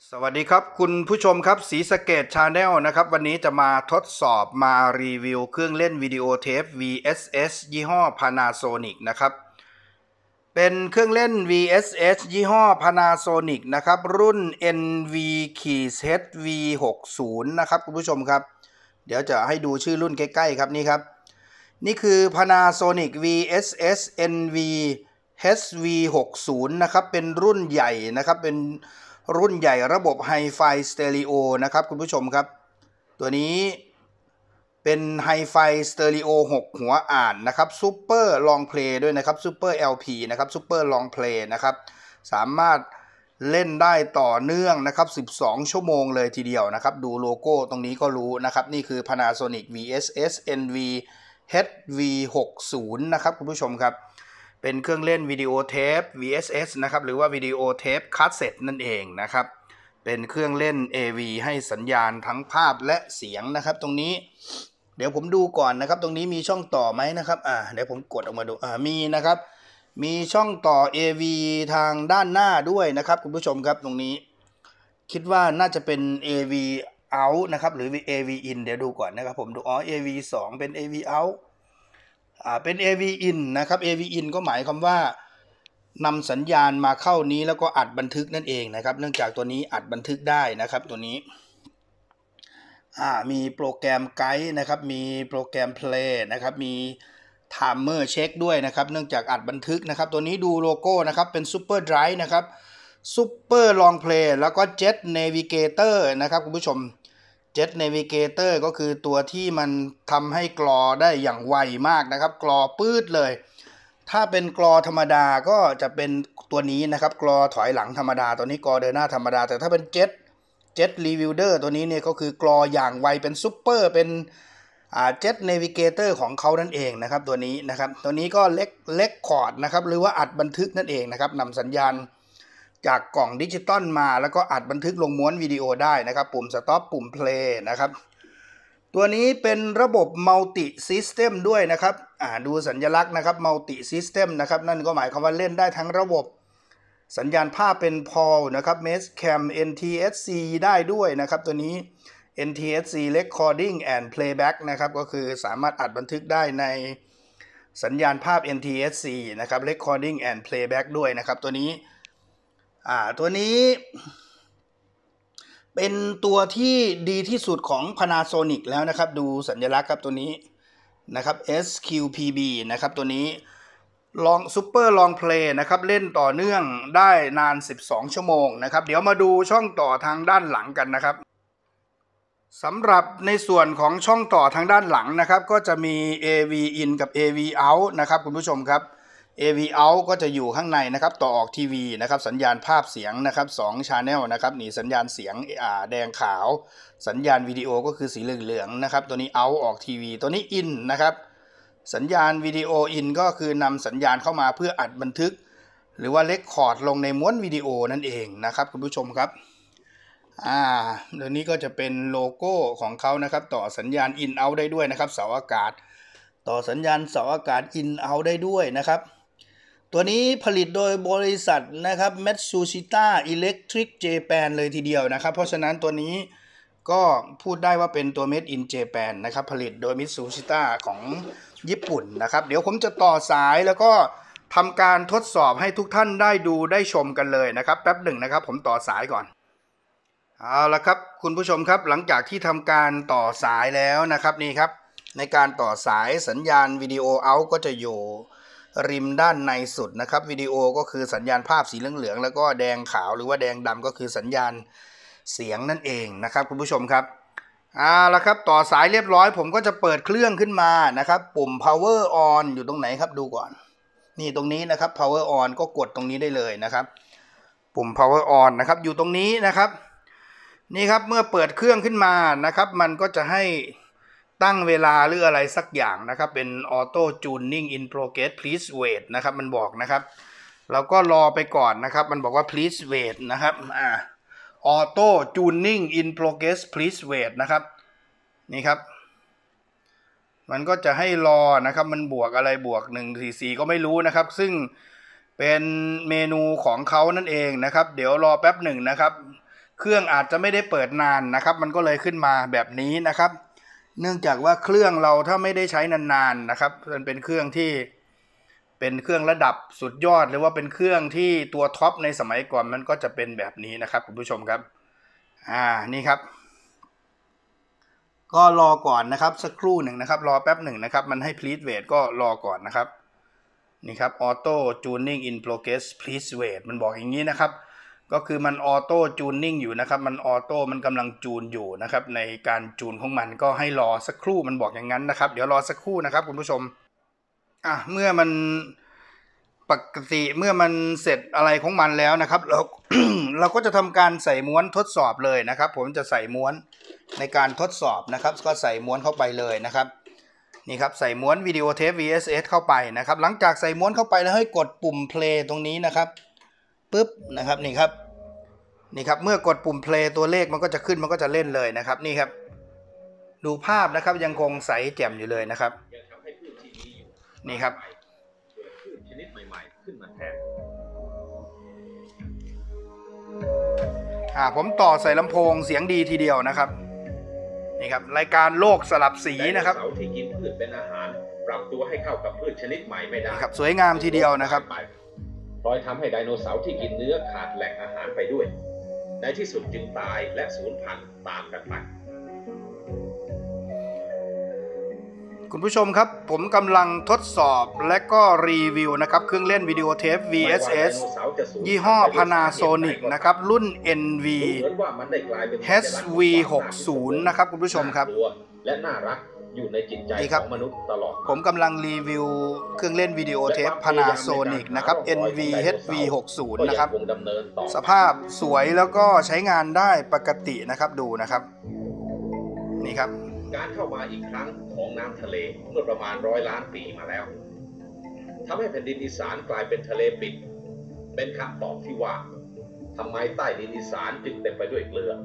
สวัสดีครับคุณผู้ชมครับศรีสะเกษชาแนลนะครับวันนี้จะมาทดสอบมารีวิวเครื่องเล่นวิดีโอเทป VSS ยี่ห้อ Panasonic นะครับเป็นเครื่องเล่น VSS ยี่ห้อ Panasonic นะครับรุ่น NV-HV60 นะครับคุณผู้ชมครับเดี๋ยวจะให้ดูชื่อรุ่นใกล้ๆครับนี่ครับนี่คือ Panasonic VSS NV HV60 นะครับเป็นรุ่นใหญ่นะครับเป็นรุ่นใหญ่ระบบ Hi-Fi Stereo นะครับคุณผู้ชมครับตัวนี้เป็น Hi-Fi Stereo 6 หัวอ่านนะครับ Super Long Play ด้วยนะครับ Super LP นะครับ Super Long Play นะครับสามารถเล่นได้ต่อเนื่องนะครับ12 ชั่วโมงเลยทีเดียวนะครับดูโลโก้ตรงนี้ก็รู้นะครับนี่คือ Panasonic VSS NV HV60 นะครับคุณผู้ชมครับเป็นเครื่องเล่นวิดีโอเทป VSS นะครับหรือว่าวิดีโอเทปคาสเซ็ตนั่นเองนะครับเป็นเครื่องเล่น AV ให้สัญญาณทั้งภาพและเสียงนะครับตรงนี้เดี๋ยวผมดูก่อนนะครับตรงนี้มีช่องต่อไหมนะครับเดี๋ยวผมกดออกมาดูมีนะครับมีช่องต่อ AV ทางด้านหน้าด้วยนะครับคุณผู้ชมครับตรงนี้คิดว่าน่าจะเป็น AV out นะครับหรือ AV in เดี๋ยวดูก่อนนะครับผมดูAV 2เป็น AV outเป็น AV in นะครับ AV in ก็หมายความว่านำสัญญาณมาเข้านี้แล้วก็อัดบันทึกนั่นเองนะครับเนื่องจากตัวนี้อัดบันทึกได้นะครับตัวนี้มีโปรแกรมไกด์นะครับมีโปรแกรม play นะครับมี timer check ด้วยนะครับเนื่องจากอัดบันทึกนะครับตัวนี้ดูโลโก้นะครับเป็น super drive นะครับ super long play แล้วก็ jet navigator นะครับคุณผู้ชม Jet Navigator ก็คือตัวที่มันทำให้กรอได้อย่างไวมากนะครับกรอปื๊ดเลยถ้าเป็นกรอธรรมดาก็จะเป็นตัวนี้นะครับกรอถอยหลังธรรมดาตัวนี้กรอเดินหน้าธรรมดาแต่ถ้าเป็น Jet Revealer ตัวนี้เนี่ยก็คือกรออย่างไวเป็นซุปเปอร์เป็นJet Navigator ของเขานั่นเองนะครับตัวนี้นะครับตัวนี้ก็เล็กคอร์ดนะครับหรือว่าอัดบันทึกนั่นเองนะครับนำสัญญาณจากกล่องดิจิตอลมาแล้วก็อัดบันทึกลงม้วนวิดีโอได้นะครับปุ่ม Stop ปุ่ม Play นะครับตัวนี้เป็นระบบ Multi System ด้วยนะครับดูสัญลักษณ์นะครับ Multi System นะครับนั่นก็หมายความว่าเล่นได้ทั้งระบบสัญญาณภาพเป็น PAL นะครับ Meshcam NTSC ได้ด้วยนะครับตัวนี้ NTSC Recording and Playback นะครับก็คือสามารถอัดบันทึกได้ในสัญญาณภาพ NTSC นะครับ Recording and Playback ด้วยนะครับตัวนี้ตัวนี้เป็นตัวที่ดีที่สุดของ Panasonic แล้วนะครับดูสัญลักษณ์ครับตัวนี้นะครับ SQPB นะครับตัวนี้Super Long Play นะครับเล่นต่อเนื่องได้นาน12 ชั่วโมงนะครับเดี๋ยวมาดูช่องต่อทางด้านหลังกันนะครับสำหรับในส่วนของช่องต่อทางด้านหลังนะครับก็จะมี AV in กับ AV out นะครับคุณผู้ชมครับ AV out ก็จะอยู่ข้างในนะครับต่อออกทีวีนะครับสัญญาณภาพเสียงนะครับ2 channel นะครับนี่สัญญาณเสียงแดงขาวสัญญาณวิดีโอก็คือสีเหลืองๆนะครับตัวนี้ out ออกทีวีตัวนี้ in นะครับสัญญาณวิดีโอ in ก็คือนำสัญญาณเข้ามาเพื่ออัดบันทึกหรือว่าเรคคอร์ดลงในม้วนวิดีโอนั่นเองนะครับคุณผู้ชมครับเดี๋ยวนี้ก็จะเป็นโลโก้ของเขานะครับต่อสัญญาณ in out ได้ด้วยนะครับเสาอากาศต่อสัญญาณเสาอากาศ in out ได้ด้วยนะครับตัวนี้ผลิตโดยบริษัทนะครับ Matsushita Electric Japan เลยทีเดียวนะครับเพราะฉะนั้นตัวนี้ก็พูดได้ว่าเป็นตัว Made in Japan นะครับผลิตโดย Matsushita ของญี่ปุ่นนะครับเดี๋ยวผมจะต่อสายแล้วก็ทำการทดสอบให้ทุกท่านได้ดูได้ชมกันเลยนะครับแป๊บหนึ่งนะครับผมต่อสายก่อนเอาละครับคุณผู้ชมครับหลังจากที่ทำการต่อสายแล้วนะครับนี่ครับในการต่อสายสัญญาณวิดีโอเอาท์ก็จะอยู่ริมด้านในสุดนะครับวิดีโอก็คือสัญญาณภาพสีเหลืองๆแล้วก็แดงขาวหรือว่าแดงดำก็คือสัญญาณเสียงนั่นเองนะครับคุณผู้ชมครับละครับต่อสายเรียบร้อยผมก็จะเปิดเครื่องขึ้นมานะครับปุ่ม power on อยู่ตรงไหนครับดูก่อนนี่ตรงนี้นะครับ power on ก็กดตรงนี้ได้เลยนะครับปุ่ม power on นะครับอยู่ตรงนี้นะครับนี่ครับเมื่อเปิดเครื่องขึ้นมานะครับมันก็จะให้ตั้งเวลาหรืออะไรสักอย่างนะครับเป็น auto tuning in progress please wait นะครับมันบอกนะครับเราก็รอไปก่อนนะครับมันบอกว่า please wait นะครับauto tuning in progress please wait นะครับนี่ครับมันก็จะให้รอนะครับมันบวกอะไรบวก144ก็ไม่รู้นะครับซึ่งเป็นเมนูของเขานั่นเองนะครับเดี๋ยวรอแป๊บหนึ่งนะครับเครื่องอาจจะไม่ได้เปิดนานนะครับมันก็เลยขึ้นมาแบบนี้นะครับเนื่องจากว่าเครื่องเราถ้าไม่ได้ใช้นานๆนะครับมันเป็นเครื่องที่เป็นเครื่องระดับสุดยอดหรือว่าเป็นเครื่องที่ตัวท็อปในสมัยก่อนมันก็จะเป็นแบบนี้นะครับคุณผู้ชมครับนี่ครับก็รอก่อนนะครับสักครู่หนึ่งนะครับรอแป๊บหนึ่งนะครับมันให้ please wait ก็รอก่อนนะครับนี่ครับ auto tuning in progress please wait มันบอกอย่างนี้นะครับก็คือมันออโต้จูนนิ่งอยู่นะครับมันออโต้มันกำลังจูนอยู่นะครับในการจูนของมันก็ให้รอสักครู่มันบอกอย่างนั้นนะครับเดี๋ยวรอสักครู่นะครับคุณผู้ชมเมื่อมันปกติเมื่อมันเสร็จอะไรของมันแล้วนะครับเรา เราก็จะทำการใส่ม้วนทดสอบเลยนะครับผมจะใส่ม้วนในการทดสอบนะครับก็ใส่ม้วนเข้าไปเลยนะครับนี่ครับใส่ม้วนวิดีโอเทป VSS เข้าไปนะครับหลังจากใส่ม้วนเข้าไปแล้วให้กดปุ่ม play ตรงนี้นะครับปึ๊บนะครับนี่ครับเมื่อกดปุ่ม play ตัวเลขมันก็จะขึ้นมันก็จะเล่นเลยนะครับนี่ครับดูภาพนะครับยังคงใสแจ่มอยู่เลยนะครับนี่ครับชนิดใหม่ๆขึ้นมาแทนผมต่อใส่ลำโพงเสียงดีทีเดียวนะครับนี่ครับรายการโลกสลับสีนะครับไดโนเสาร์ที่กินพืชเป็นอาหารปรับตัวให้เข้ากับพืชชนิดใหม่ไม่ได้ครับสวยงามทีเดียวนะครับพลอยทำให้ไดโนเสาร์ที่กินเนื้อขาดแหล่งอาหารไปด้วยในที่สุดจึงตายและสูญพันธุ์ตามกันไปคุณผู้ชมครับผมกำลังทดสอบและก็รีวิวนะครับเครื่องเล่นวิดีโอเทป VSS ยี่ห้อ Panasonic นะครับรุ่น NV HV60 นะครับคุณผู้ชมครับและน่ารักอยู่ในจิตใจของมนุษย์ตลอดผมกำลังรีวิวเครื่องเล่นวิดีโอเทป Panasonic นะครับ NV HV60 นะครับสภาพสวยแล้วก็ใช้งานได้ปกตินะครับดูนะครับนี่ครับการเข้ามาอีกครั้งของน้ำทะเลเมื่อประมาณ100 ล้านปีมาแล้วทำให้แผ่นดินอีสานกลายเป็นทะเลปิดเป็นคำตอบที่ว่าทำไมใต้ดินอีสานจึงเต็มไปด้วยเกลือ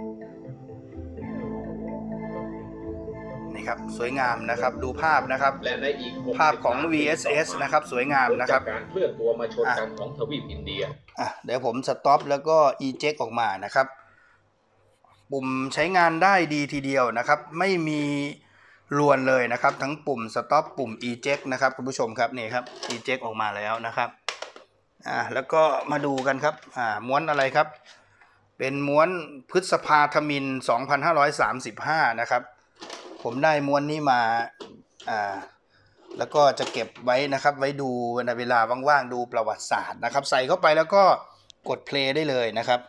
นี่ครับสวยงามนะครับดูภาพนะครับและในอีกภาพของ VSS นะครับสวยงามนะครับการเคลื่อนตัวมาชนกันของทวีปอินเดียเดี๋ยวผมสต็อปแล้วก็ eject ออกมานะครับปุ่มใช้งานได้ดีทีเดียวนะครับไม่มีรวนเลยนะครับทั้งปุ่ม stop ปุ่ม eject นะครับคุณผู้ชมครับนี่ครับ eject ออกมาแล้วนะครับแล้วก็มาดูกันครับม้วนอะไรครับเป็นม้วนพฤษภาธมิฬ 2535นะครับผมได้ม้วนนี้มาแล้วก็จะเก็บไว้นะครับไว้ดูในเวลาว่างๆดูประวัติศาสตร์นะครับใส่เข้าไปแล้วก็กด play ได้เลยนะครับ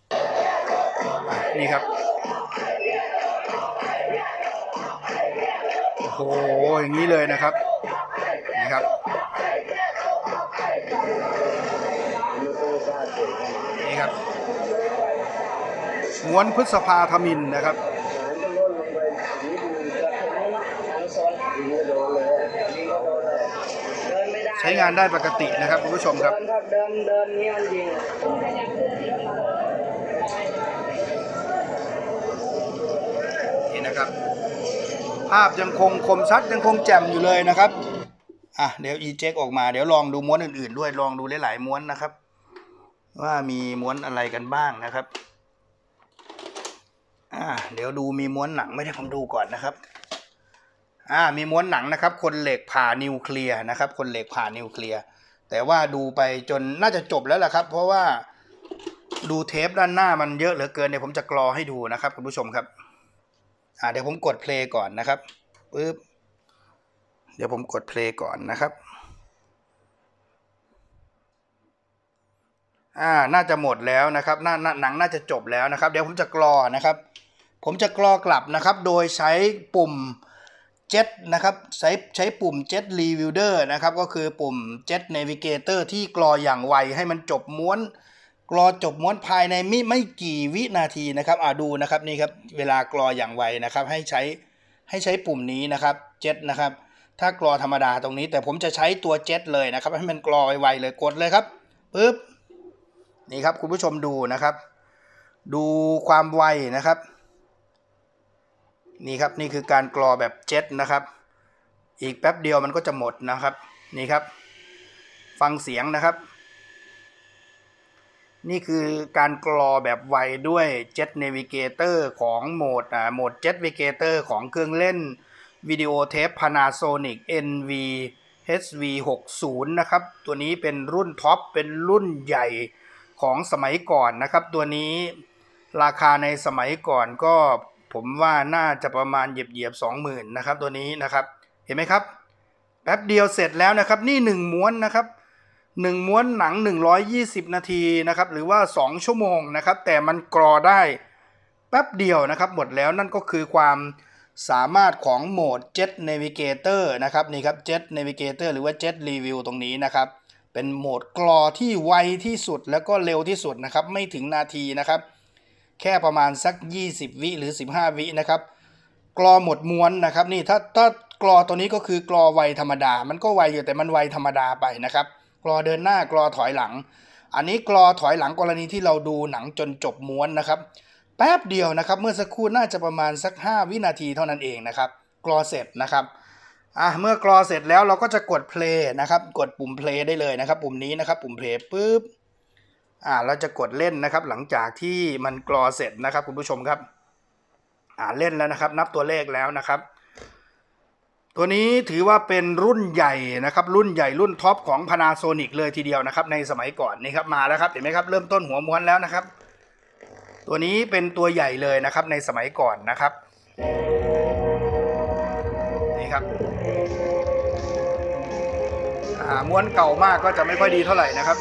นี่ครับโอ้โหอย่างนี้เลยนะครับนี่ครับนี่ครับม้วนพฤษภาธมิฬนะครับใช้งานได้ปกตินะครับคุณผู้ชมครับเดินนี่มันยิงนี่นะครับภาพยังคงคมชัดยังคงแจ่มอยู่เลยนะครับเดี๋ยว eject ออกมาเดี๋ยวลองดูม้วนอื่นๆด้วยลองดูหลายๆม้วนนะครับว่ามีม้วนอะไรกันบ้างนะครับเดี๋ยวดูมีม้วนหนังไม่ได้ผมดูก่อนนะครับมีม้วนหนังนะครับคนเหล็กผ่านิวเคลียร์นะครับคนเหล็กผ่านิวเคลียร์แต่ว่าดูไปจนน่าจะจบแล้วล่ะครับเพราะว่าดูเทปด้านหน้ามันเยอะเหลือเกินเดี๋ยวผมจะกรอให้ดูนะครับคุณผู้ชมครับเดี๋ยวผมกดเพลย์ก่อนนะครับปึ๊บเดี๋ยวผมกดเพลย์ก่อนนะครับน่าจะหมดแล้วนะครับหนังน่าจะจบแล้วนะครับเดี๋ยวผมจะกรอนะครับผมจะกรอกลับนะครับโดยใช้ปุ่มJet นะครับใช้ปุ่ม Jet Revealer นะครับก็คือปุ่ม Jet Navigator ที่กรออย่างไวให้มันจบม้วนกรอจบม้วนภายในไม่กี่วินาทีนะครับดูนะครับนี่ครับเวลากรออย่างไวนะครับให้ใช้ปุ่มนี้นะครับ Jet นะครับถ้ากรอธรรมดาตรงนี้แต่ผมจะใช้ตัว Jet เลยนะครับให้มันกรอไวๆเลยกดเลยครับปึ๊บนี่ครับคุณผู้ชมดูนะครับดูความไวนะครับนี่ครับนี่คือการกรอแบบเจ็ตนะครับอีกแป๊บเดียวมันก็จะหมดนะครับนี่ครับฟังเสียงนะครับนี่คือการกรอแบบไวด้วย Jet Navigator ของโหมดJet Navigator ของเครื่องเล่นวิดีโอเทป Panasonic NV HV60 นะครับตัวนี้เป็นรุ่นท็อปเป็นรุ่นใหญ่ของสมัยก่อนนะครับตัวนี้ราคาในสมัยก่อนก็ผมว่าน่าจะประมาณเหยียบ 20,000 นะครับตัวนี้นะครับเห็นไหมครับแป๊บเดียวเสร็จแล้วนะครับนี่1ม้วนนะครับ1ม้วนหนัง120นาทีนะครับหรือว่า2ชั่วโมงนะครับแต่มันกรอได้แป๊บเดียวนะครับหมดแล้วนั่นก็คือความสามารถของโหมด Jet Navigator นะครับนี่ครับ Jet Navigator หรือว่า Jet Review ตรงนี้นะครับเป็นโหมดกรอที่ไวที่สุดแล้วก็เร็วที่สุดนะครับไม่ถึงนาทีนะครับแค่ประมาณสัก20วิหรือ15วินะครับกรอหมดม้วนนะครับนี่ถ้ากรอตัวนี้ก็คือกรอไวธรรมดามันก็ไวอยู่แต่มันไวธรรมดาไปนะครับกรอเดินหน้ากรอถอยหลังอันนี้กรอถอยหลังกรณีที่เราดูหนังจนจบม้วนนะครับแป๊บเดียวนะครับเมื่อสักครู่น่าจะประมาณสัก5วินาทีเท่านั้นเองนะครับกรอเสร็จนะครับเมื่อกรอเสร็จแล้วเราก็จะกด play นะครับกดปุ่ม play ได้เลยนะครับปุ่มนี้นะครับปุ่ม play ปุ๊บเราจะกดเล่นนะครับหลังจากที่มันกรอเสร็จนะครับคุณผู้ชมครับเล่นแล้วนะครับนับตัวเลขแล้วนะครับตัวนี้ถือว่าเป็นรุ่นใหญ่นะครับรุ่นใหญ่รุ่นท็อปของ Panasonic เลยทีเดียวนะครับในสมัยก่อนนี่ครับมาแล้วครับเห็นไหมครับเริ่มต้นหัวม้วนแล้วนะครับตัวนี้เป็นตัวใหญ่เลยนะครับในสมัยก่อนนะครับนี่ครับม้วนเก่ามากก็จะไม่ค่อยดีเท่าไหร่นะครับ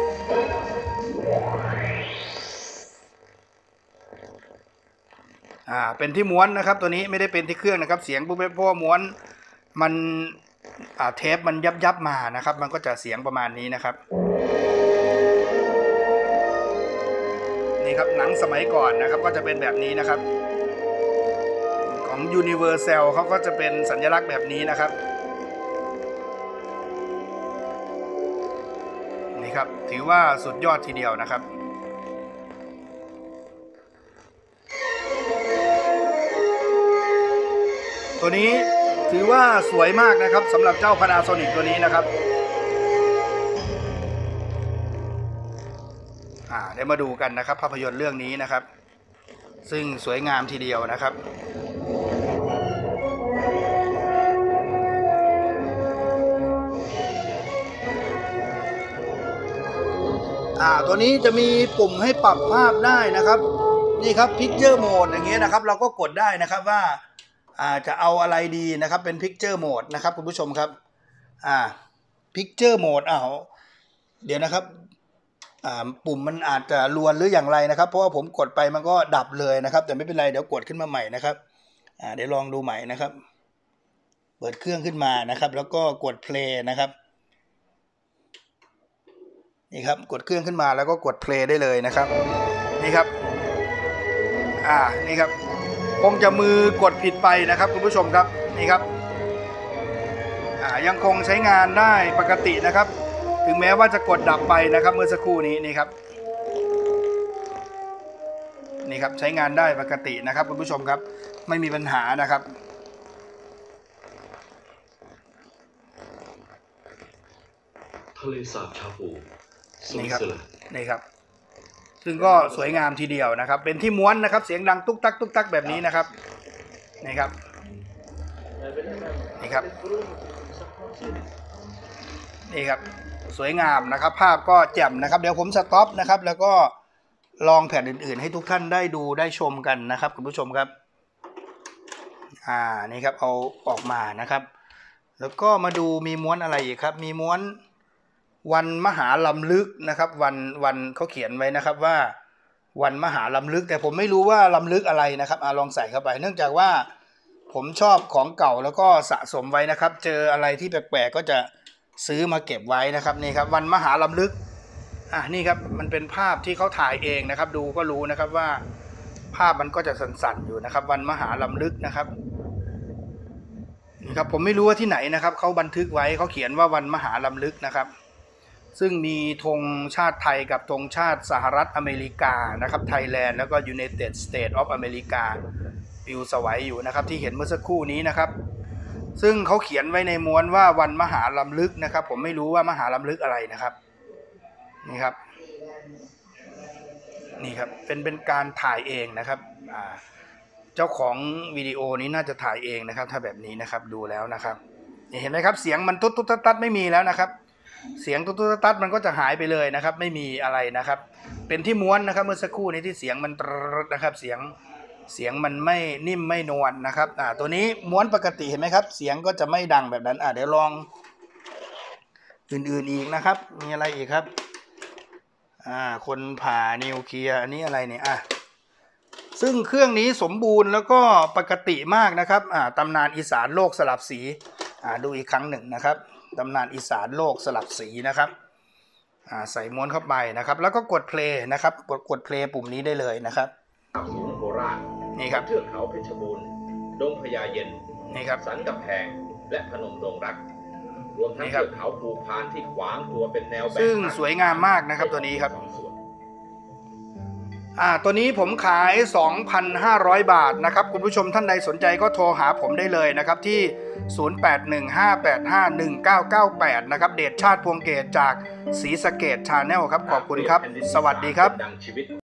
เป็นที่ม้วนนะครับตัวนี้ไม่ได้เป็นที่เครื่องนะครับเสียงปุ๊บเพราะว่าม้วนมันเทปมันยับมานะครับมันก็จะเสียงประมาณนี้นะครับนี่ครับหนังสมัยก่อนนะครับก็จะเป็นแบบนี้นะครับของ Universal เขาก็จะเป็นสัญลักษณ์แบบนี้นะครับนี่ครับถือว่าสุดยอดทีเดียวนะครับตัวนี้ถือว่าสวยมากนะครับสำหรับเจ้า Panasonic ตัวนี้นะครับเดี๋ยวมาดูกันนะครับภาพยนตร์เรื่องนี้นะครับซึ่งสวยงามทีเดียวนะครับตัวนี้จะมีปุ่มให้ปรับภาพได้นะครับนี่ครับ Picture Mode อย่างเงี้ยนะครับเราก็กดได้นะครับว่าจะเอาอะไรดีนะครับเป็น Picture Mode นะครับคุณผู้ชมครับPicture Modeเดี๋ยวนะครับปุ่มมันอาจจะลวนหรืออย่างไรนะครับเพราะว่าผมกดไปมันก็ดับเลยนะครับแต่ไม่เป็นไรเดี๋ยวกดขึ้นมาใหม่นะครับเดี๋ยวลองดูใหม่นะครับเปิดเครื่องขึ้นมานะครับแล้วก็กด play นะครับนี่ครับกดเครื่องขึ้นมาแล้วก็กด play ได้เลยนะครับนี่ครับนี่ครับคงจะมือกดผิดไปนะครับคุณผู้ชมครับนี่ครับยังคงใช้งานได้ปกตินะครับถึงแม้ว่าจะกดดับไปนะครับเมื่อสักครู่นี้นี่ครับใช้งานได้ปกตินะครับคุณผู้ชมครับไม่มีปัญหานะครับทะเลสาบชาปูนี่ครับซึ่งก็สวยงามทีเดียวนะครับเป็นที่ม้วนนะครับเสียงดังตุ๊กตักตุ๊กตักแบบนี้นะครับนี่ครับสวยงามนะครับภาพก็แจ่มนะครับเดี๋ยวผมสต็อปนะครับแล้วก็ลองแผ่นอื่นๆให้ทุกท่านได้ดูได้ชมกันนะครับคุณผู้ชมครับนี่ครับเอาออกมานะครับแล้วก็มาดูมีม้วนอะไรอีกครับมีม้วนวันมหาลำลึกนะครับวันเขาเขียนไว้นะครับว่าวันมหาลำลึกแต่ผมไม่รู้ว่าลำลึกอะไรนะครับลองใส่เข้าไปเนื่องจากว่าผมชอบของเก่าแล้วก็สะสมไว้นะครับเจออะไรที่แปลกๆก็จะซื้อมาเก็บไว้นะครับนี่ครับวันมหาลำลึกนี่ครับมันเป็นภาพที่เขาถ่ายเองนะครับดูก็รู้นะครับว่าภาพมันก็จะสั่นๆอยู่นะครับวันมหาลำลึกนะครับนี่ครับผมไม่รู้ว่าที่ไหนนะครับเขาบันทึกไว้เขาเขียนว่าวันมหาลำลึกนะครับซึ่งมีธงชาติไทยกับธงชาติสหรัฐอเมริกานะครับไทยแลนด์แล้วก็ United States of America ปิวสวัยอยู่นะครับที่เห็นเมื่อสักครู่นี้นะครับซึ่งเขาเขียนไว้ในม้วนว่าวันมหาลำลึกนะครับผมไม่รู้ว่ามหาลำลึกอะไรนะครับนี่ครับนี่ครับเป็นการถ่ายเองนะครับเจ้าของวิดีโอนี้น่าจะถ่ายเองนะครับถ้าแบบนี้นะครับดูแล้วนะครับเห็นไหมครับเสียงมันตุ๊ดตัดไม่มีแล้วนะครับเสียงตุ๊ดตัดมันก็จะหายไปเลยนะครับไม่มีอะไรนะครับเป็นที่ม้วนนะครับเมื่อสักครู่นี้ที่เสียงมันนะครับเสียงมันไม่นิ่มไม่นวลนะครับตัวนี้ม้วนปกติเห็นไหมครับเสียงก็จะไม่ดังแบบนั้นเดี๋ยวลองอื่นๆอีกนะครับมีอะไรอีกครับคนผ่านิวเคลียร์อันนี้อะไรเนี่ยซึ่งเครื่องนี้สมบูรณ์แล้วก็ปกติมากนะครับตำนานอีสานโลกสลับสีดูอีกครั้งหนึ่งนะครับตำนานอีสานโลกสลับสีนะครับใส่ม้วนเข้าไปนะครับแล้วก็กดเพลย์นะครับกดเพลย์ปุ่มนี้ได้เลยนะครับสูงโคราชนี่ครับเทือกเขาเพชรบูรณ์ดงพญาเย็นนี่ครับสันกำแพงและพนมดงรักรวมทั้งเทือกเขาภูพานที่ขวางตัวเป็นแนวแบ่งซึ่งสวยงามมากนะครับตัวนี้ครับตัวนี้ผมขาย 2,500 บาทนะครับคุณผู้ชมท่านใดสนใจก็โทรหาผมได้เลยนะครับที่ 0815851998 นะครับเดชชาติพวงเกตจากศรีสะเกษ Channel ครับขอบคุณครับสวัสดีครับ